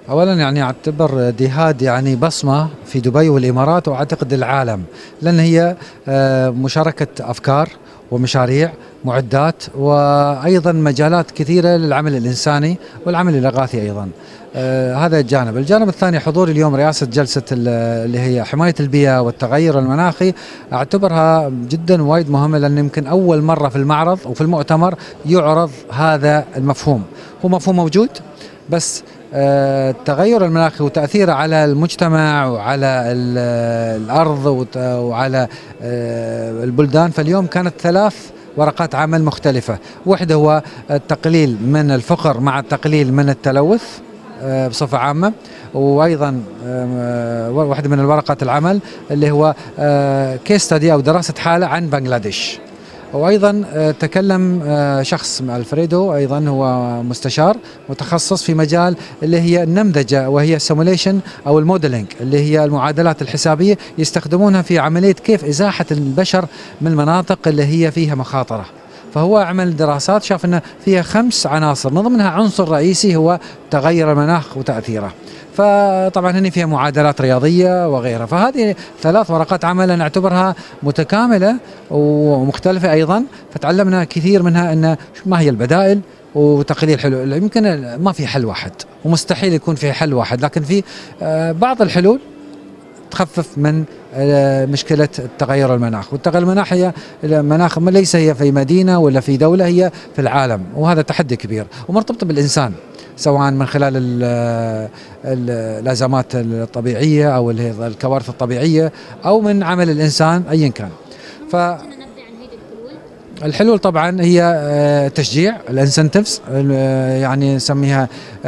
اولا يعني اعتبر ديهاد يعني بصمه في دبي والامارات واعتقد العالم، لان هي مشاركه افكار ومشاريع معدات وايضا مجالات كثيره للعمل الانساني والعمل الاغاثي ايضا. هذا الجانب الثاني حضور اليوم رئاسه جلسه اللي هي حمايه البيئه والتغير المناخي، اعتبرها جدا وايد مهمه، لان يمكن اول مره في المعرض وفي المؤتمر يعرض هذا المفهوم. هو مفهوم موجود، بس التغير المناخي وتأثيره على المجتمع وعلى الأرض وعلى البلدان. فاليوم كانت 3 ورقات عمل مختلفة، واحدة هو التقليل من الفقر مع التقليل من التلوث بصفة عامة، وأيضا واحدة من الورقات العمل اللي هو كيس ستادي أو دراسة حالة عن بنغلاديش. وايضا تكلم شخص الفريدو، ايضا هو مستشار متخصص في مجال اللي هي النمذجه، وهي السيموليشن او الموديلنج، اللي هي المعادلات الحسابيه يستخدمونها في عمليه كيف ازاحه البشر من المناطق اللي هي فيها مخاطره. فهو عمل دراسات شاف انه فيها 5 عناصر، من ضمنها عنصر رئيسي هو تغير المناخ وتاثيره. فطبعا هنا فيها معادلات رياضيه وغيرها. فهذه 3 ورقات عمل نعتبرها متكامله ومختلفه ايضا، فتعلمنا كثير منها ان ما هي البدائل وتقليل حلول. يمكن ما في حل واحد ومستحيل يكون في حل واحد، لكن في بعض الحلول تخفف من مشكلة التغير المناخ. والتغير المناخ هي المناخ ليس هي في مدينة ولا في دولة، هي في العالم، وهذا تحدي كبير ومرتبط بالإنسان، سواء من خلال الأزمات الطبيعية أو الكوارث الطبيعية أو من عمل الإنسان أيا كان. الحلول طبعا هي تشجيع الانسنتفز، يعني نسميها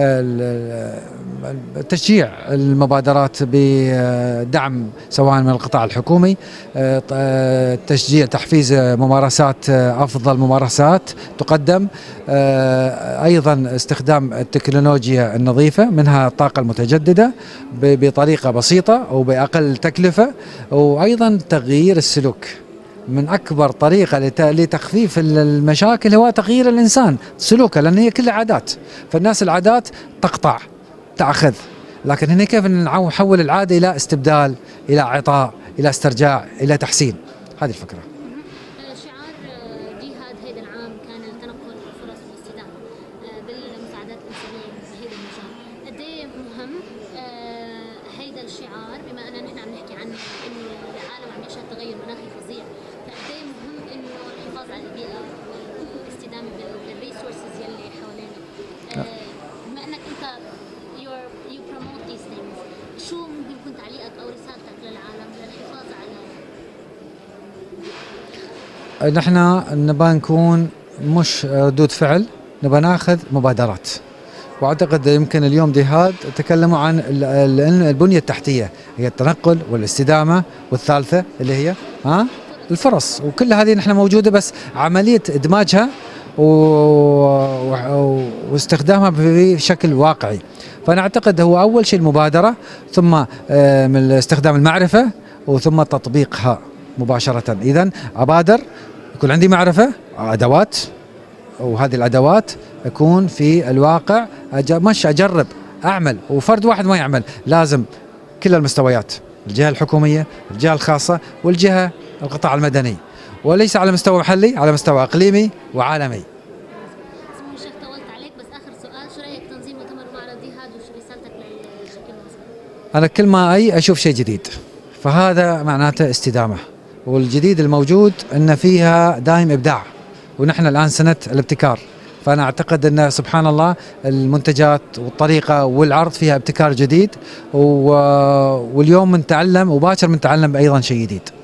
تشجيع المبادرات بدعم سواء من القطاع الحكومي، تشجيع تحفيز ممارسات افضل ممارسات تقدم، ايضا استخدام التكنولوجيا النظيفه منها الطاقه المتجدده بطريقه بسيطه وباقل تكلفه، وايضا تغيير السلوك. من أكبر طريقة لتخفيف المشاكل هو تغيير الإنسان سلوكه، لأن هي كلها عادات، فالناس العادات تقطع تأخذ، لكن هنا كيف نحول العادة إلى استبدال، إلى عطاء، إلى استرجاع، إلى تحسين. هذه الفكرة. شعار ديهاد هيدا العام كان التنقل والفرص والاستدامة بالمساعدات الإنسانية في هيدا المجال. قد إيه مهم هيدا الشعار، بما أننا نحن عم نحكي عن إنه العالم عم يشهد تغير مناخي فظيع، فقد إيه مهم إنه الحفاظ على البيئة والاستدامة بالريسورسز يلي حوالينا. بما أنك أنت you promote these things، شو ممكن يكون تعليقك أو رسالتك للعالم للحفاظ على؟ نحن نبغى نكون مش ردود فعل، نبغى ناخذ مبادرات. واعتقد يمكن اليوم ديهاد تكلموا عن البنيه التحتيه، هي التنقل والاستدامه، والثالثه اللي هي الفرص، وكل هذه نحن موجوده، بس عمليه ادماجها واستخدامها بشكل واقعي. فانا اعتقد هو اول شيء المبادره، ثم من استخدام المعرفه، وثم تطبيقها مباشره. اذا ابادر، يكون عندي معرفه، ادوات، وهذه الادوات اكون في الواقع مش اجرب، اعمل. وفرد واحد ما يعمل، لازم كل المستويات، الجهه الحكوميه، الجهه الخاصه، والجهه القطاع المدني، وليس على مستوى محلي، على مستوى اقليمي وعالمي. سمو الشيخ طولت عليك، بس اخر سؤال، شو رايك تنظيم مؤتمر معرض ديهاد وشو رسالتك للشكل المصري؟ انا كل ما اشوف شيء جديد، فهذا معناته استدامه، والجديد الموجود ان فيها دائم ابداع، ونحن الان سنه الابتكار. فانا اعتقد ان سبحان الله المنتجات والطريقه والعرض فيها ابتكار جديد، واليوم بنتعلم وباكر بنتعلم ايضا شيء جديد.